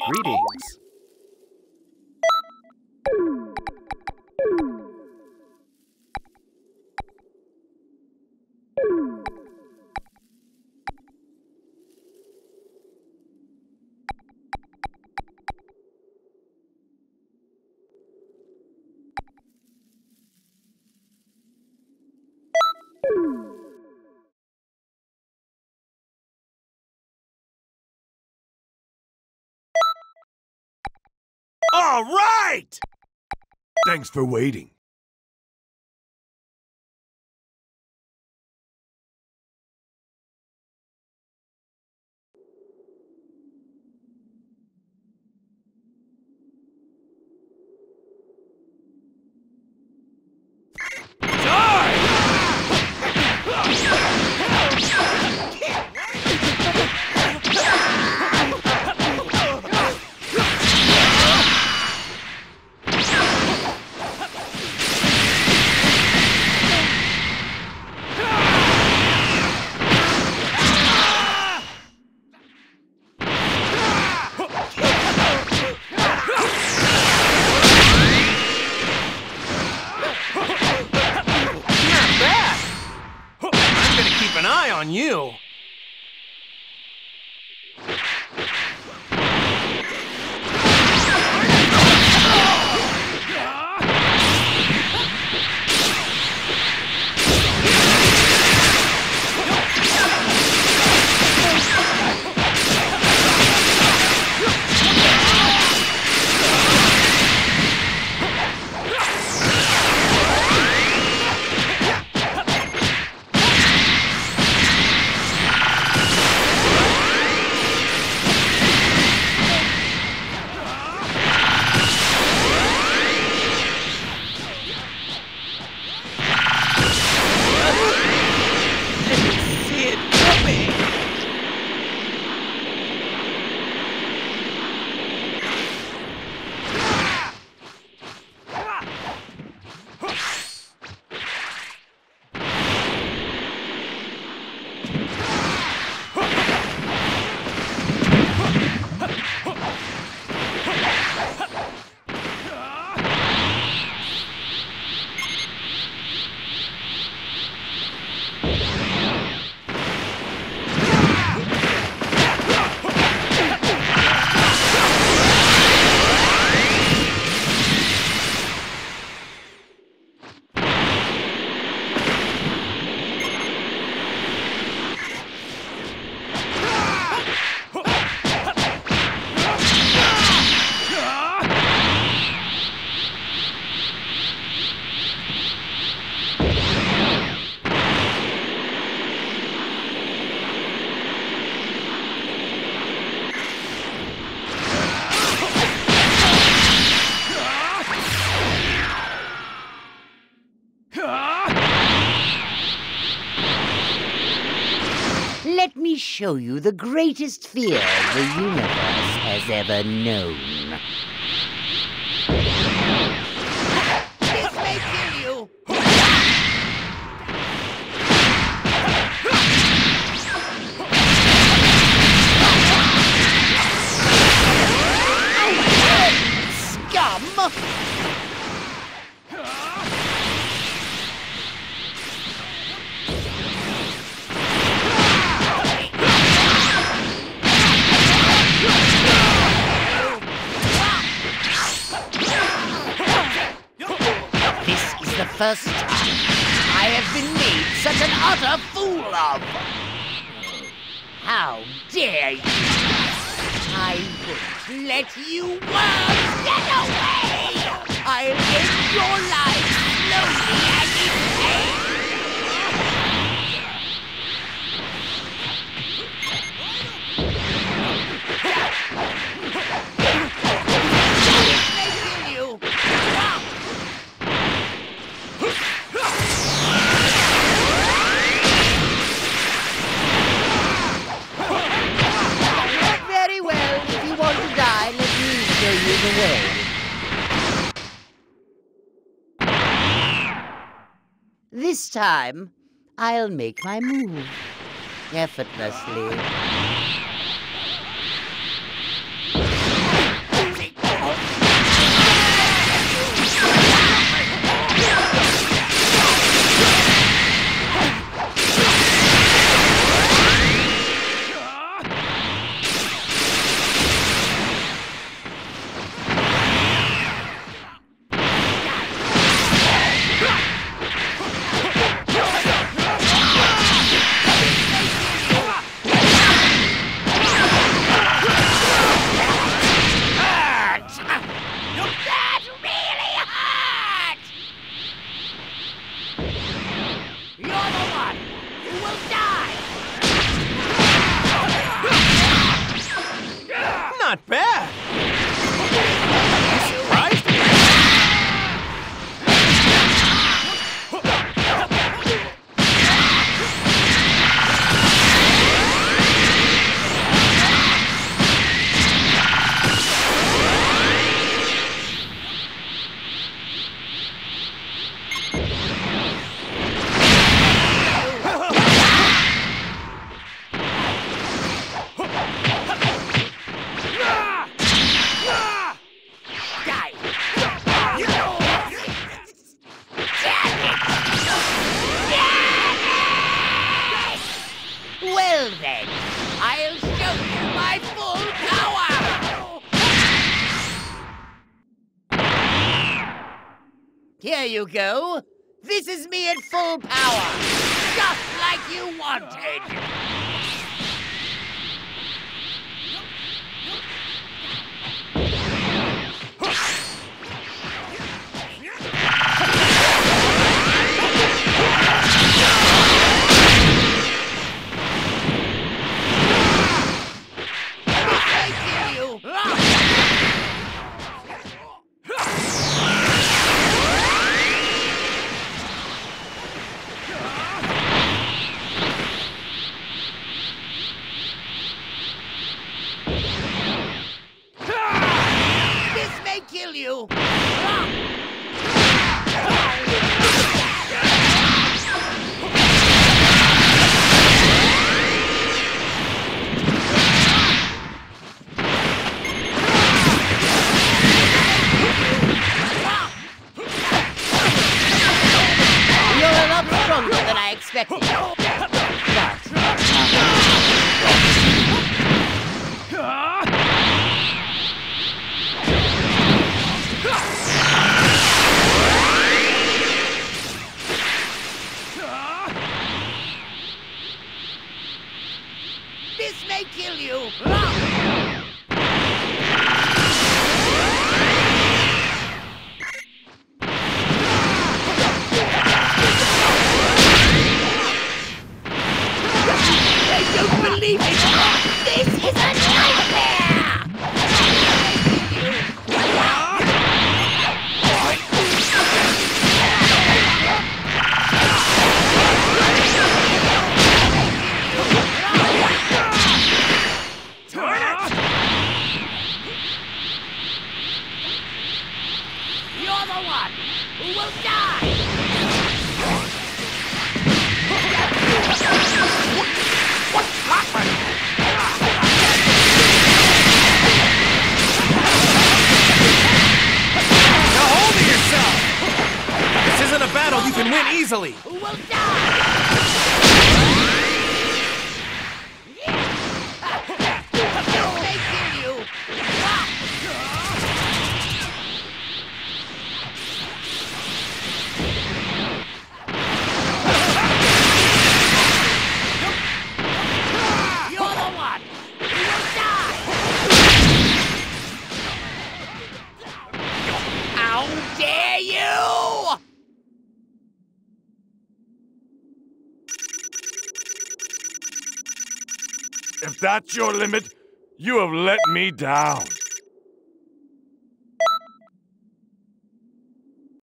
Greetings. All right! Thanks for waiting. An eye on you. Let me show you the greatest fear the universe has ever known. This may kill you! Scum! First time I have been made such an utter fool of. How dare you! I won't let you worms get away! I'll end your life slowly and in pain! This time, I'll make my move effortlessly. Here you go. This is me at full power. Just like you wanted. Kill you! You're a lot stronger than I expected. This may kill you! I don't believe it! This is a nightmare! You're the one who will die! What's happening? Now hold it yourself! This isn't a battle you can win easily! Who will die? They kill you! You're the one who will die! How dare you! If that's your limit, you have let me down.